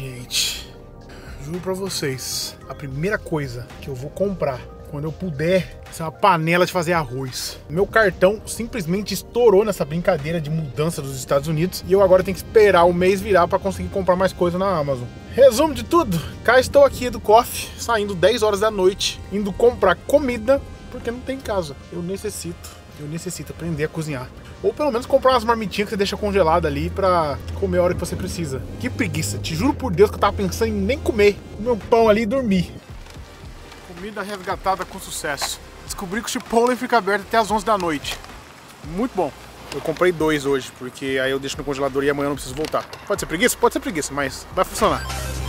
gente, juro pra vocês, a primeira coisa que eu vou comprar quando eu puder é uma panela de fazer arroz. Meu cartão simplesmente estourou nessa brincadeira de mudança dos Estados Unidos e eu agora tenho que esperar o mês virar pra conseguir comprar mais coisa na Amazon. Resumo de tudo, cá estou aqui do coffee, saindo 10 horas da noite, indo comprar comida porque não tem em casa. Eu necessito aprender a cozinhar. Ou pelo menos comprar umas marmitinhas que você deixa congelada ali pra comer a hora que você precisa. Que preguiça, te juro por Deus que eu tava pensando em nem comer o meu pão ali e dormir. Comida resgatada com sucesso. Descobri que o Chipotle fica aberto até as 11 da noite. Muito bom. Eu comprei 2 hoje, porque aí eu deixo no congelador e amanhã eu não preciso voltar. Pode ser preguiça? Pode ser preguiça, mas vai funcionar.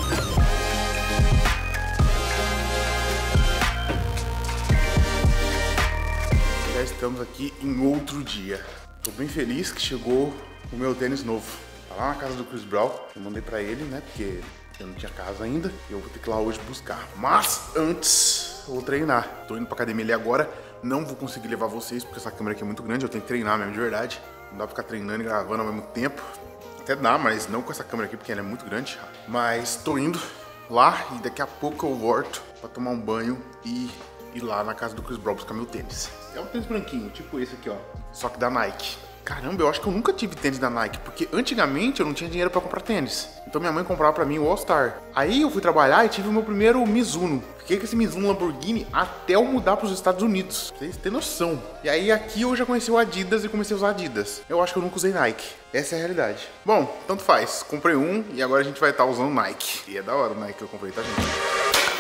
Já estamos aqui em outro dia. Tô bem feliz que chegou o meu tênis novo. Tá lá na casa do Chris Brown. Eu mandei pra ele, né? Porque eu não tinha casa ainda. E eu vou ter que ir lá hoje buscar. Mas antes, eu vou treinar. Tô indo pra academia ali agora. Não vou conseguir levar vocês, porque essa câmera aqui é muito grande. Eu tenho que treinar mesmo, de verdade. Não dá pra ficar treinando e gravando ao mesmo tempo. Até dá, mas não com essa câmera aqui, porque ela é muito grande. Mas tô indo lá e daqui a pouco eu volto pra tomar um banho e ir lá na casa do Chris Brown buscar meu tênis. É um tênis branquinho, tipo esse aqui, ó. Só que da Nike. Caramba, eu acho que eu nunca tive tênis da Nike, porque antigamente eu não tinha dinheiro pra comprar tênis. Então minha mãe comprava pra mim o All Star. Aí eu fui trabalhar e tive o meu primeiro Mizuno. Fiquei com esse Mizuno Lamborghini até eu mudar pros Estados Unidos. Pra vocês terem noção. E aí aqui eu já conheci o Adidas e comecei a usar Adidas. Eu acho que eu nunca usei Nike. Essa é a realidade. Bom, tanto faz. Comprei um e agora a gente vai estar usando Nike. E é da hora o Nike que eu comprei, tá, gente?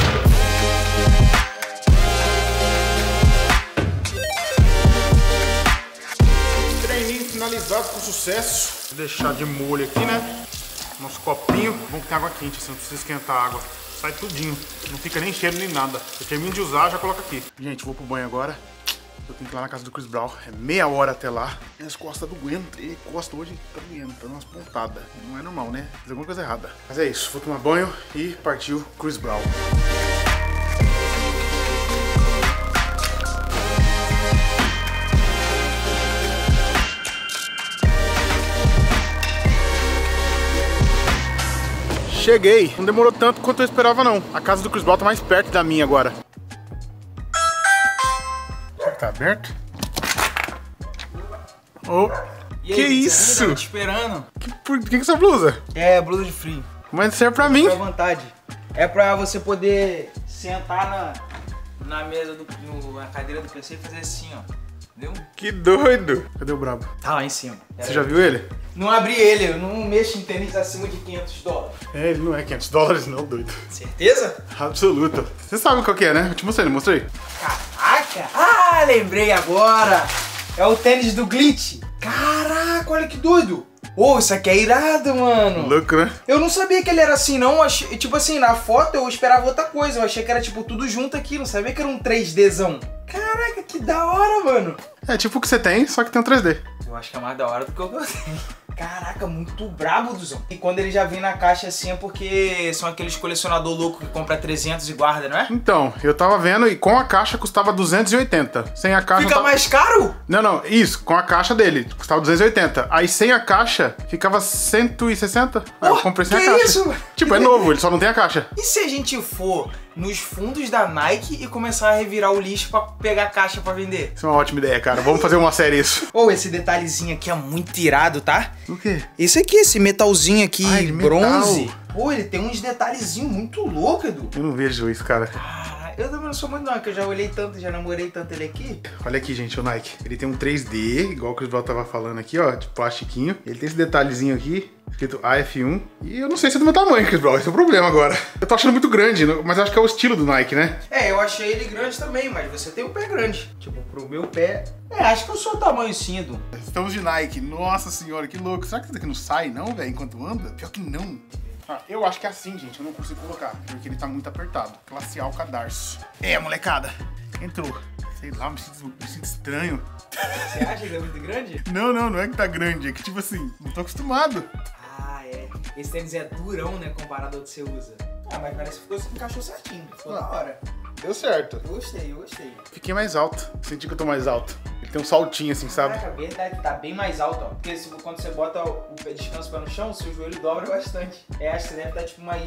Finalizado com sucesso. Vou deixar de molho aqui, né? Nosso copinho. Bom que tem água quente, assim, não precisa esquentar a água. Sai tudinho. Não fica nem cheiro nem nada. Eu termino de usar, já coloco aqui. Gente, vou pro banho agora. Eu tenho que ir lá na casa do Chris Brown. É meia hora até lá. Minhas costas doendo. E costa hoje tá doendo, tá umas pontadas. Não é normal, né? Fiz alguma coisa errada. Mas é isso. Vou tomar banho e partiu Chris Brown. Cheguei, não demorou tanto quanto eu esperava não. A casa do Chris Brown tá mais perto da minha agora. Será que tá aberto? Oh, e que aí, isso? Tá te esperando. Por que essa blusa? É, blusa de frio. Mas serve pra mim. Fica à vontade. É pra você poder sentar na mesa, na cadeira do PC e fazer assim, ó. Entendeu? Que doido. Cadê o brabo? Tá lá em cima. Você já viu ele? Não abri ele, eu não mexo em tênis acima de $500. É, ele não é $500 não, doido. Certeza? Absoluta. Você sabe qual que é, né? Eu te mostrei, não mostrei? Caraca! Ah, lembrei agora! É o tênis do Glitch. Caraca, olha que doido! Ô, isso aqui é irado, mano. Louco, né? Eu não sabia que ele era assim, não. Achei, tipo assim, na foto eu esperava outra coisa. Eu achei que era, tipo, tudo junto aqui. Não sabia que era um 3Dzão. Caraca, que da hora, mano. É tipo o que você tem, só que tem um 3D. Eu acho que é mais da hora do que o que eu tenho. Caraca, muito brabo, Duzão. E quando ele já vem na caixa assim é porque são aqueles colecionador louco que compra 300 e guarda, não é? Então, eu tava vendo e com a caixa custava 280. Sem a caixa... Fica mais caro? Não, isso, com a caixa dele, custava 280. Aí sem a caixa, ficava 160. Aí eu comprei sem a caixa. Isso? Tipo, é novo, ele só não tem a caixa. E se a gente for nos fundos da Nike e começar a revirar o lixo pra pegar a caixa pra vender? Isso é uma ótima ideia, cara. Vamos fazer uma série isso. Ô, esse detalhezinho aqui é muito irado, tá? O quê? Esse aqui, esse metalzinho aqui, Ai, bronze. metal. Pô, ele tem uns detalhezinhos muito loucos, Edu. Eu não vejo isso, cara. Cara, eu também não sou muito não, que eu já olhei tanto, já namorei tanto ele aqui. Olha aqui, gente, o Nike. Ele tem um 3D, igual o Chris Brown tava falando aqui, ó, de plastiquinho. Ele tem esse detalhezinho aqui, escrito AF1. E eu não sei se é do meu tamanho, Chris Brown, esse é o problema agora. Eu tô achando muito grande, mas acho que é o estilo do Nike, né? É, eu achei ele grande também, mas você tem o pé grande. Tipo, pro meu pé... É, acho que eu sou o tamanho sim, Edu. Estamos de Nike. Nossa senhora, que louco. Será que isso daqui não sai, não, velho, enquanto anda? Pior que não. Ah, eu acho que é assim, gente. Eu não consigo colocar, porque ele tá muito apertado. Classe A, o cadarço. É, molecada. Entrou. Sei lá, me sinto estranho. Você acha que é muito grande? Não é que tá grande. É que, tipo assim, não tô acostumado. Ah, é. Esse tênis é durão, né, comparado ao que você usa. Ah, mas parece que encaixou certinho. Ficou da hora. Deu certo. Eu gostei. Fiquei mais alto. Senti que eu tô mais alto. Ele tem um saltinho assim, sabe? Caraca, verdade, tá bem mais alto, ó. Porque quando você bota o pé descanso pé no chão, seu joelho dobra bastante. Acho que você deve estar tipo mais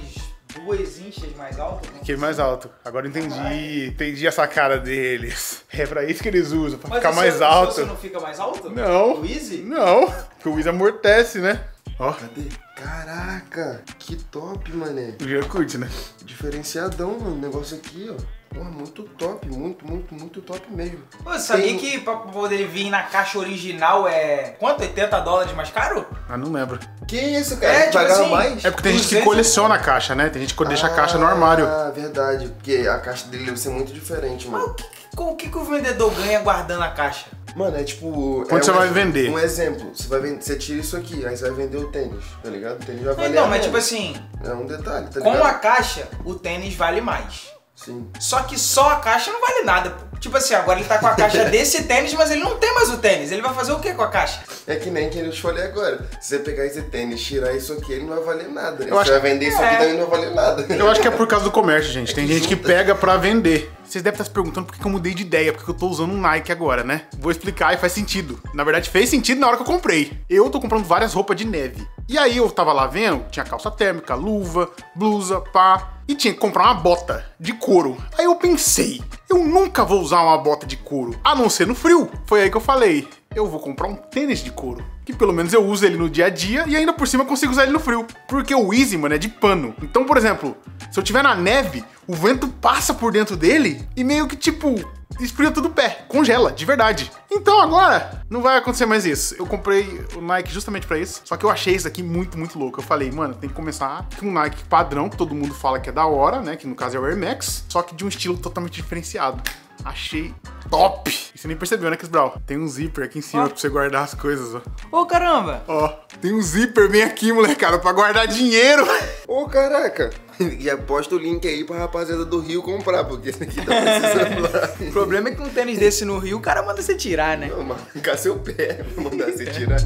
2 inchas mais alto. Fiquei mais alto. Agora entendi a sacada deles. É pra isso que eles usam, pra ficar mais alto. Mas o seu não fica mais alto? Não. O Easy? Não, porque o Easy amortece, né? Ó. Cadê? Caraca, que top, mané. O Jean curte, né? Diferenciadão, mano, o negócio aqui, ó. Pô, muito top, muito top mesmo. Pô, você sabia que pra poder vir na caixa original é... Quanto? $80 mais caro? Ah, não lembro. Que isso, cara? Tipo Pagava assim, mais? É porque tem gente que coleciona a caixa, né? Tem gente que deixa a caixa no armário. Ah, verdade. Porque a caixa dele deve ser muito diferente, mano. Mas o que o vendedor ganha guardando a caixa? Mano, é tipo... Quando você vai vender? Um exemplo, você tira isso aqui, aí você vai vender o tênis, tá ligado? O tênis vai valer Não, mas menos. tipo assim... É um detalhe, tá com ligado? a caixa, o tênis vale mais. Sim. Só que só a caixa não vale nada, pô. Tipo assim, agora ele tá com a caixa desse tênis, mas ele não tem mais o tênis. Ele vai fazer o que com a caixa? É que nem que eu te falei agora. Se você pegar esse tênis e tirar isso aqui, ele não vai valer nada. Eu acho vai vender isso aqui, também não vai valer nada. Eu acho que é por causa do comércio, gente. Tem gente que pega pra vender. Vocês devem estar se perguntando por que eu mudei de ideia, porque eu tô usando um Nike agora, né? Vou explicar e faz sentido. Na verdade, fez sentido na hora que eu comprei. Eu tô comprando várias roupas de neve. E aí eu tava lá vendo, tinha calça térmica, luva, blusa, pá. E tinha que comprar uma bota de couro. Aí eu pensei, eu nunca vou usar uma bota de couro, a não ser no frio. Foi aí que eu falei, eu vou comprar um tênis de couro. Que pelo menos eu uso ele no dia a dia e ainda por cima eu consigo usar ele no frio. Porque o Easy, mano, é de pano. Então, por exemplo, se eu tiver na neve, o vento passa por dentro dele e meio que, tipo, esfria todo o pé. Congela, de verdade. Então agora, não vai acontecer mais isso. Eu comprei o Nike justamente pra isso. Só que eu achei isso aqui muito louco. Eu falei, mano, tem que começar com um Nike padrão, que todo mundo fala que é da hora, né? Que no caso é o Air Max. Só que de um estilo totalmente diferenciado. Achei top! E você nem percebeu, né, Chris Brown? Tem um zíper aqui em cima pra você guardar as coisas, ó. Ô, caramba! Ó, tem um zíper bem aqui, molecada, pra guardar dinheiro. Ô, caraca! E aposta o link aí pra rapaziada do Rio comprar, porque esse aqui tá precisando lá. O problema é que um tênis desse no Rio, o cara manda você tirar, né? Não, marcar seu pé pra mandar você tirar.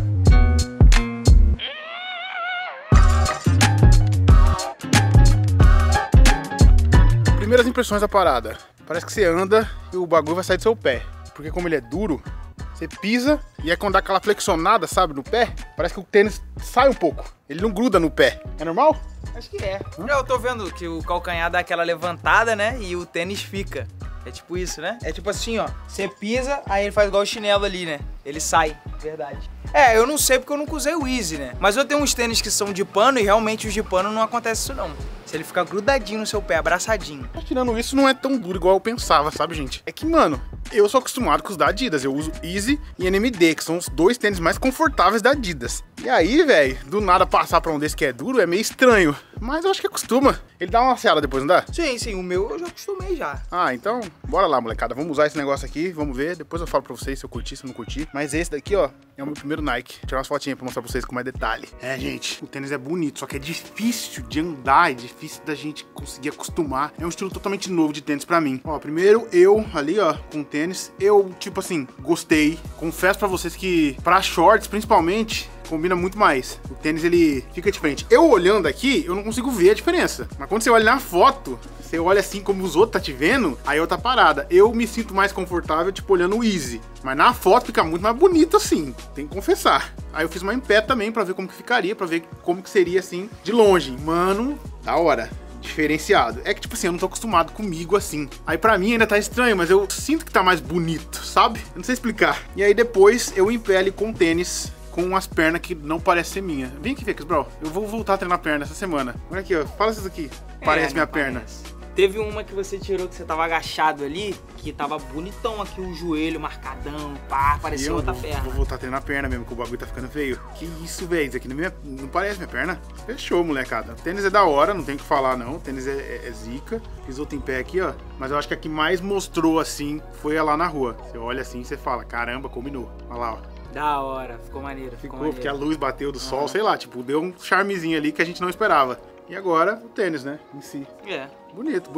Primeiras impressões da parada. Parece que você anda e o bagulho vai sair do seu pé. Porque como ele é duro, você pisa e aí quando dá aquela flexionada, sabe, no pé, parece que o tênis sai um pouco. Ele não gruda no pé. É normal? Acho que é. Eu tô vendo que o calcanhar dá aquela levantada, né? E o tênis fica. É tipo isso, né? É tipo assim, ó. Você pisa, aí ele faz igual o chinelo ali, né? Ele sai. Verdade. É, eu não sei porque eu nunca usei o Easy, né? Mas eu tenho uns tênis que são de pano e realmente os de pano não acontece isso não. Se ele ficar grudadinho no seu pé, abraçadinho. Mas tirando isso, não é tão duro igual eu pensava, sabe, gente? É que, mano, eu sou acostumado com os da Adidas. Eu uso Easy e NMD, que são os dois tênis mais confortáveis da Adidas. E aí, velho, do nada passar pra um desse que é duro é meio estranho. Mas eu acho que acostuma. Ele dá uma laceada depois, não dá? Sim, o meu eu já acostumei já. Ah, então, bora lá, molecada. Vamos usar esse negócio aqui, vamos ver. Depois eu falo pra vocês se eu curti, se eu não curti. Mas esse daqui, ó, é o meu primeiro Nike. Vou tirar umas fotinhas pra mostrar pra vocês com mais detalhe. É, gente, o tênis é bonito, só que é difícil de andar, é difícil da gente conseguir acostumar. É um estilo totalmente novo de tênis pra mim. Ó, primeiro eu, ali, ó, com tênis, eu, tipo assim, gostei. Confesso pra vocês que pra shorts, principalmente, combina muito mais. O tênis, ele fica diferente. Eu olhando aqui, eu não consigo ver a diferença. Mas quando você olha na foto, você olha assim como os outros tá te vendo, aí é outra parada. Eu me sinto mais confortável, tipo, olhando o Easy. Mas na foto fica muito mais bonito assim, tem que confessar. Aí eu fiz uma em pé também pra ver como que ficaria, pra ver como que seria assim, de longe. Mano, da hora. Diferenciado. É que, tipo assim, eu não tô acostumado comigo assim. Aí pra mim ainda tá estranho, mas eu sinto que tá mais bonito, sabe? Eu não sei explicar. E aí depois eu em pé ali com tênis, com as pernas que não parecem ser minha. Vem aqui, Fix, bro. Eu vou voltar a treinar a perna essa semana. Olha aqui, ó. Fala isso aqui. Parece minha perna. Teve uma que você tirou que você tava agachado ali, que tava bonitão aqui, o joelho marcadão, pá, parecia outra perna. Vou voltar a treinar a perna mesmo, que o bagulho tá ficando feio. Que isso, velho? Isso aqui não parece minha perna. Fechou, molecada. O tênis é da hora, não tem o que falar, não. O tênis é zica. Fiz outro em pé aqui, ó. Mas eu acho que a que mais mostrou, assim, foi a lá na rua. Você olha assim e você fala, caramba, combinou. Olha lá, ó. Da hora, ficou maneiro. Ficou, porque a luz bateu do sol, sei lá, tipo, deu um charmezinho ali que a gente não esperava. E agora, o tênis, né, em si. É. Bonito.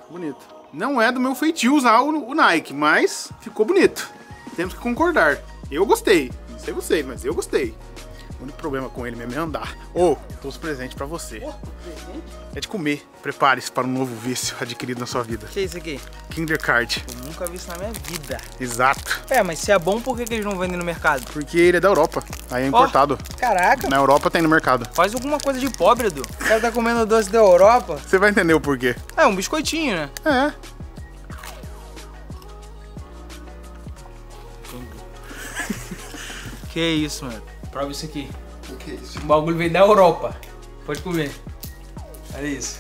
Não é do meu feitio usar o Nike, mas ficou bonito. Temos que concordar. Eu gostei. Não sei vocês, mas eu gostei. O único problema com ele mesmo é andar. Ô, trouxe presente pra você. É de comer. Prepare-se para um novo vício adquirido na sua vida. Que é isso aqui? Kinder Card. Eu nunca vi isso na minha vida. Exato. É, mas se é bom, por que eles não vendem no mercado? Porque ele é da Europa. Aí é importado. Caraca. Na Europa tem no mercado. Faz alguma coisa de pobre, Edu. O cara tá comendo doce da Europa. Você vai entender o porquê. É, um biscoitinho, né? É. Que isso, mano. Prova isso aqui. O que é isso? O bagulho veio da Europa. Pode comer. Olha isso.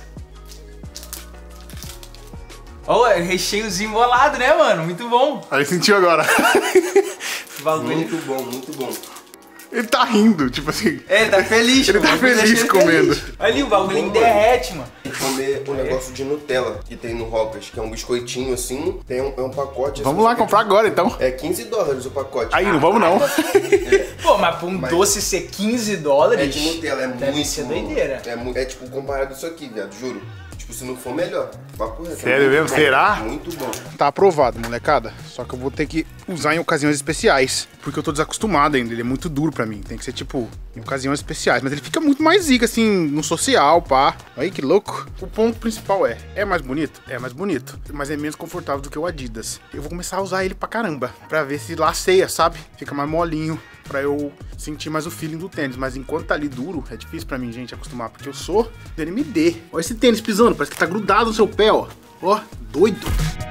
Ó, é recheiozinho embolado, né, mano? Muito bom. Aí sentiu agora. O bagulho... Muito bom, muito bom. Ele tá rindo, tipo assim. É, ele tá feliz. Ele tá feliz comendo. Olha ali, o bagulho derrete, mano. E comer um negócio de Nutella que tem no Hoppers, que é um biscoitinho assim, tem um pacote. Vamos lá comprar agora, então. É $15 o pacote. Aí, não vamos não. Pô, mas pra um doce ser $15... É de Nutella, é deve muito ser bom. doideira. É tipo comparado isso aqui, viado, juro. Tipo, se não for melhor. Papo reto. Sério mesmo? Será? Muito bom. Tá aprovado, molecada. Só que eu vou ter que usar em ocasiões especiais. Porque eu tô desacostumado ainda. Ele é muito duro pra mim. Tem que ser, tipo, em ocasiões especiais. Mas ele fica muito mais zica, assim, no social, pá. Aí, que louco. O ponto principal é mais bonito? É mais bonito. Mas é menos confortável do que o Adidas. Eu vou começar a usar ele pra caramba. Pra ver se laceia, sabe? Fica mais molinho. Pra eu sentir mais o feeling do tênis. Mas enquanto tá ali duro, é difícil pra mim, gente, acostumar. Porque eu sou do NMD. Olha esse tênis pisando. Parece que tá grudado no seu pé, ó. Ó, doido.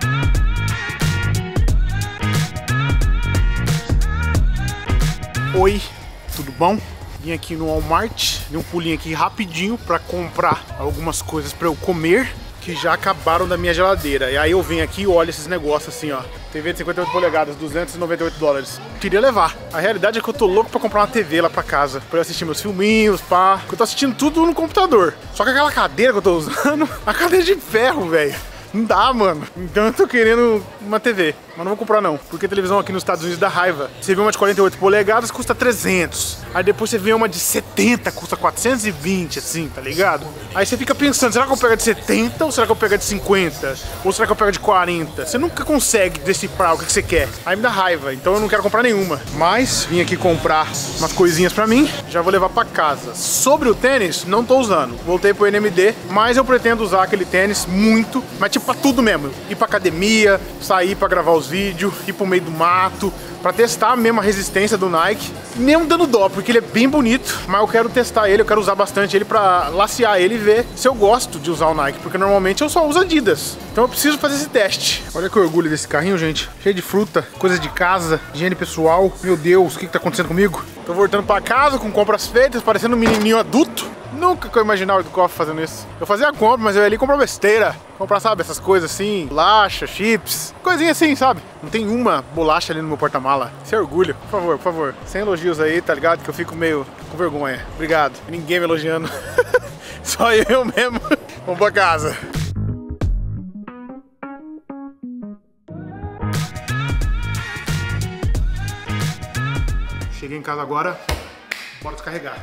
Oi, tudo bom? Vim aqui no Walmart, dei um pulinho aqui rapidinho pra comprar algumas coisas pra eu comer que já acabaram da minha geladeira. E aí eu venho aqui e olho esses negócios assim, ó. TV de 58 polegadas, $298. Queria levar. A realidade é que eu tô louco pra comprar uma TV lá pra casa, pra eu assistir meus filminhos, pá. Porque eu tô assistindo tudo no computador. Só que aquela cadeira que eu tô usando, a cadeira de ferro, velho. Não dá, mano. Então eu tô querendo uma TV. Mas não vou comprar não, porque a televisão aqui nos Estados Unidos dá raiva. Você vê uma de 48 polegadas, custa 300. Aí depois você vê uma de 70, custa 420, assim, tá ligado? Aí você fica pensando, será que eu pego de 70 ou será que eu pego de 50? Ou será que eu pego de 40? Você nunca consegue decifrar o que você quer. Aí me dá raiva, então eu não quero comprar nenhuma. Mas vim aqui comprar umas coisinhas pra mim, já vou levar pra casa. Sobre o tênis, não tô usando. Voltei pro NMD, mas eu pretendo usar aquele tênis muito, mas tipo pra tudo mesmo. Ir pra academia, sair pra gravar os vídeos, ir pro meio do mato, pra testar mesmo a resistência do Nike, mesmo dando dó, porque ele é bem bonito, mas eu quero testar ele, eu quero usar bastante ele pra lacear ele e ver se eu gosto de usar o Nike, porque normalmente eu só uso Adidas, então eu preciso fazer esse teste. Olha que orgulho desse carrinho, gente, cheio de fruta, coisas de casa, higiene pessoal. Meu Deus, o que tá acontecendo comigo? Tô voltando pra casa com compras feitas, parecendo um menininho adulto. Nunca que eu imaginava do Coffee fazendo isso. Eu fazia a compra, mas eu ia ali comprar besteira. Comprar, sabe, essas coisas assim, bolacha, chips, coisinha assim, sabe? Não tem uma bolacha ali no meu porta-mala. Isso é orgulho. Por favor. Sem elogios aí, tá ligado? Que eu fico meio com vergonha. Obrigado. Ninguém me elogiando. Só eu mesmo. Vamos pra casa. Cheguei em casa agora. Bora descarregar.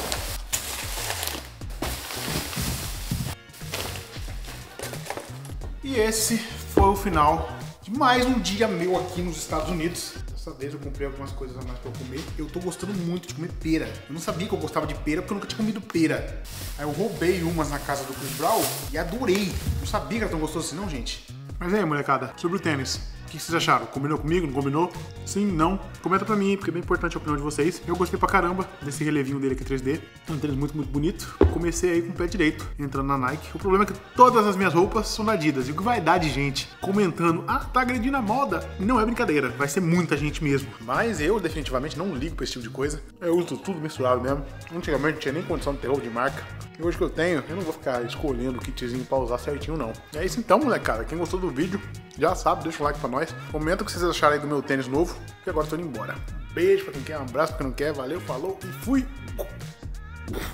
E esse foi o final de mais um dia meu aqui nos Estados Unidos. Dessa vez eu comprei algumas coisas a mais pra eu comer. Eu tô gostando muito de comer pera. Eu não sabia que eu gostava de pera porque eu nunca tinha comido pera. Aí eu roubei umas na casa do Chris Brown e adorei. Não sabia que era tão gostoso assim não, gente. Mas aí, molecada, sobre o tênis. O que vocês acharam? Combinou comigo? Não combinou? Sim, não? Comenta pra mim, porque é bem importante a opinião de vocês. Eu gostei pra caramba desse relevinho dele aqui 3D. É um tênis muito bonito. Comecei aí com o pé direito, entrando na Nike. O problema é que todas as minhas roupas são da Adidas. E o que vai dar de gente comentando, ah, tá agredindo a moda? Não é brincadeira, vai ser muita gente mesmo. Mas eu definitivamente não ligo pra esse tipo de coisa. Eu uso tudo misturado mesmo. Antigamente não tinha nem condição de ter roupa de marca. E hoje que eu tenho, eu não vou ficar escolhendo o kitzinho pra usar certinho, não. É isso então, molecada. Quem gostou do vídeo, já sabe, deixa o like pra nós. Comenta o que vocês acharam aí do meu tênis novo, que agora eu tô indo embora. Beijo pra quem quer, um abraço pra quem não quer, valeu, falou e fui!